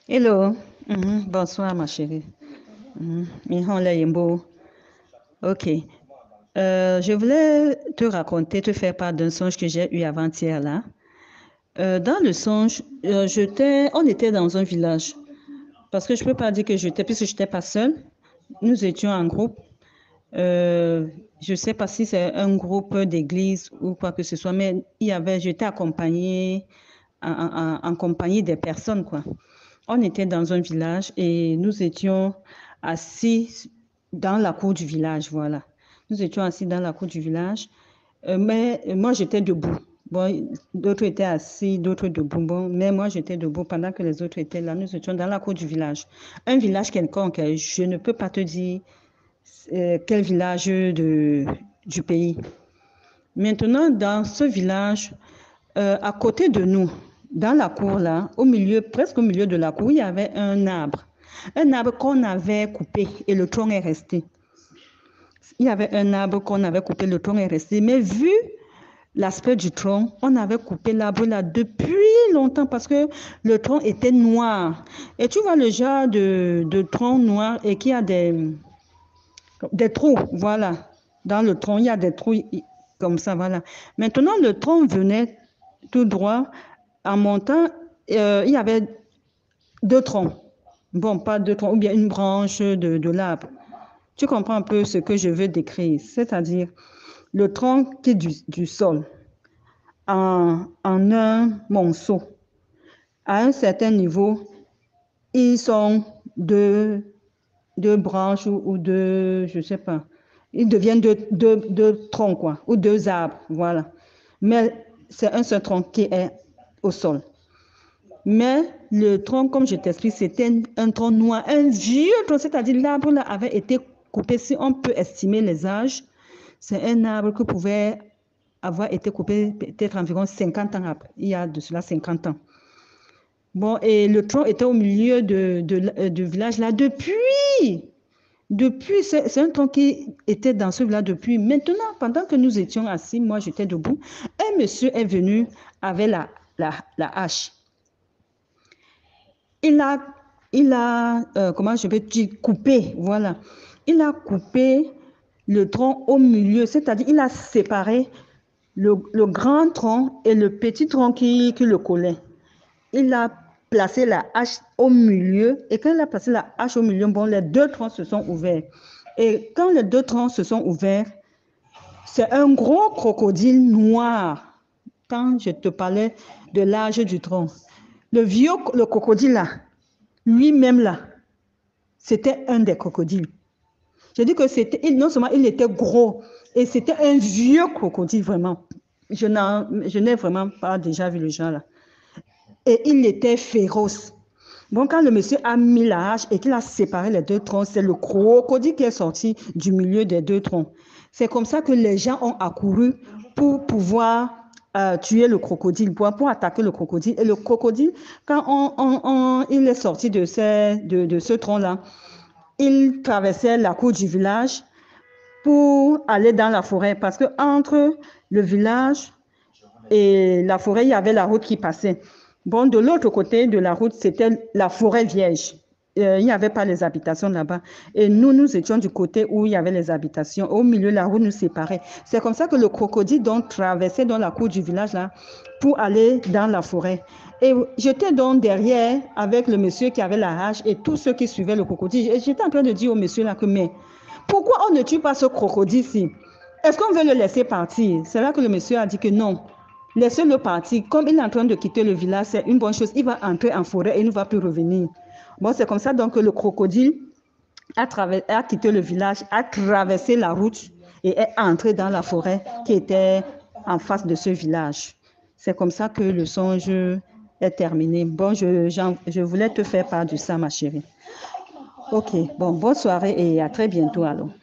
Hello. Bonsoir, ma chérie. Mihon le Yimbo. OK. Je voulais te raconter, te faire part d'un songe que j'ai eu avant-hier là. Dans le songe, on était dans un village. Parce que je ne peux pas dire que puisque je n'étais pas seule. Nous étions en groupe. Euh, je ne sais pas si c'est un groupe d'église ou quoi que ce soit, mais j'étais accompagnée en compagnie des personnes, quoi. On était dans un village et nous étions assis dans la cour du village, voilà. Nous étions assis dans la cour du village, mais moi j'étais debout. Bon, d'autres étaient assis, d'autres debout. Bon, mais moi j'étais debout pendant que les autres étaient là. Nous étions dans la cour du village. Un village quelconque, je ne peux pas te dire quel village du pays. Maintenant, dans ce village, à côté de nous, dans la cour là, au milieu, presque au milieu de la cour, il y avait un arbre. Un arbre qu'on avait coupé et le tronc est resté. Il y avait un arbre qu'on avait coupé, le tronc est resté. Mais vu l'aspect du tronc, on avait coupé l'arbre là depuis longtemps parce que le tronc était noir. Et tu vois le genre de tronc noir et qui a des trous, voilà. Dans le tronc, il y a des trous comme ça, voilà. Maintenant, le tronc venait tout droit. En montant, il y avait deux troncs. Bon, pas deux troncs, ou bien une branche de l'arbre. Tu comprends un peu ce que je veux décrire, c'est-à-dire le tronc qui est du sol en un monceau. À un certain niveau, ils sont deux branches ou deux, je ne sais pas. Ils deviennent deux troncs, quoi, ou deux arbres, voilà. Mais c'est un seul tronc qui est au sol. Mais le tronc, comme je t'explique, c'était un tronc noir, un vieux tronc, c'est-à-dire l'arbre là avait été coupé, si on peut estimer les âges, c'est un arbre qui pouvait avoir été coupé peut-être environ 50 ans après, il y a de cela 50 ans. Bon, et le tronc était au milieu du village là depuis, c'est un tronc qui était dans ce village depuis. Maintenant, pendant que nous étions assis, moi j'étais debout, un monsieur est venu avec la hache. Il a, comment je peux dire, coupé, voilà. Il a coupé le tronc au milieu, c'est-à-dire il a séparé le grand tronc et le petit tronc qui le collait. Il a placé la hache au milieu et quand il a placé la hache au milieu, bon, les deux troncs se sont ouverts. Et quand les deux troncs se sont ouverts, c'est un gros crocodile noir. Quand je te parlais de l'âge du tronc, le crocodile là, lui-même là, c'était un des crocodiles. Je dis que c'était, non seulement il était gros, et c'était un vieux crocodile vraiment. Je n'ai vraiment pas déjà vu le genre là. Et il était féroce. Bon, quand le monsieur a mis la hache et qu'il a séparé les deux troncs, c'est le crocodile qui est sorti du milieu des deux troncs. C'est comme ça que les gens ont accouru pour pouvoir tuer le crocodile, pour attaquer le crocodile. Et le crocodile, quand il est sorti de ce tronc-là, il traversait la cour du village pour aller dans la forêt parce que entre le village et la forêt, il y avait la route qui passait. Bon, de l'autre côté de la route, c'était la forêt vierge. Il n'y avait pas les habitations là-bas. Et nous étions du côté où il y avait les habitations. Au milieu, la route nous séparait. C'est comme ça que le crocodile donc traversait dans la cour du village là pour aller dans la forêt. Et j'étais donc derrière avec le monsieur qui avait la hache et tous ceux qui suivaient le crocodile. Et j'étais en train de dire au monsieur là que, mais pourquoi on ne tue pas ce crocodile-ci? Est-ce qu'on veut le laisser partir? C'est là que le monsieur a dit que non. Laissez-le partir. Comme il est en train de quitter le village, c'est une bonne chose. Il va entrer en forêt et il ne va plus revenir. Bon, c'est comme ça donc que le crocodile a quitté le village, a traversé la route et est entré dans la forêt qui était en face de ce village. C'est comme ça que le songe est terminé. Bon, je voulais te faire part de ça, ma chérie. Ok, bon, bonne soirée et à très bientôt alors.